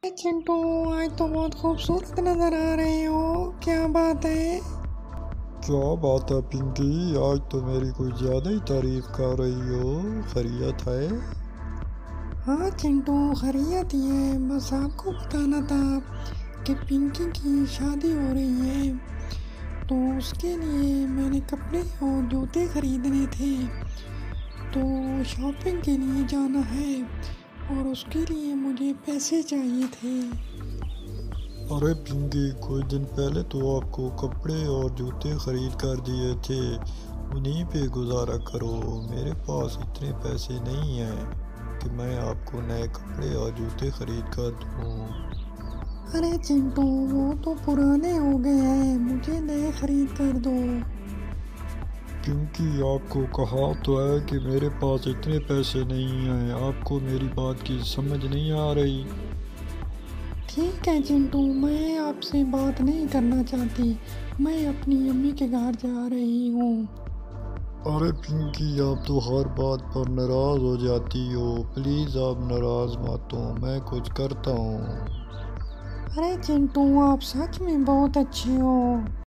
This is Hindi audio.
चिंटू, आज तो बहुत खूबसूरत नजर आ रहे हो। क्या बात है? क्या बात है पिंकी, आज तो मेरी कुछ ज़्यादा ही तारीफ कर रही हो। खैरियत है? हाँ चिंटू, खैरियत ही है। बस आपको बताना था कि पिंकी की शादी हो रही है, तो उसके लिए मैंने कपड़े और जूते खरीदने थे। तो शॉपिंग के लिए जाना है और उसके लिए मुझे पैसे चाहिए थे। अरे पिंकी, कुछ दिन पहले तो आपको कपड़े और जूते खरीद कर दिए थे, उन्हीं पे गुजारा करो। मेरे पास इतने पैसे नहीं हैं कि मैं आपको नए कपड़े और जूते खरीद कर दूँ। अरे चिंटू, वो तो पुराने हो गए हैं, मुझे नए खरीद कर दो। पिंकी, आपको कहा तो है कि मेरे पास इतने पैसे नहीं हैं। आपको मेरी बात की समझ नहीं आ रही? ठीक है चिंटू, मैं आपसे बात नहीं करना चाहती। मैं अपनी अम्मी के घर जा रही हूँ। अरे पिंकी, आप तो हर बात पर नाराज हो जाती हो। प्लीज आप नाराज मत हो, मैं कुछ करता हूँ। अरे चिंटू, आप सच में बहुत अच्छे हो।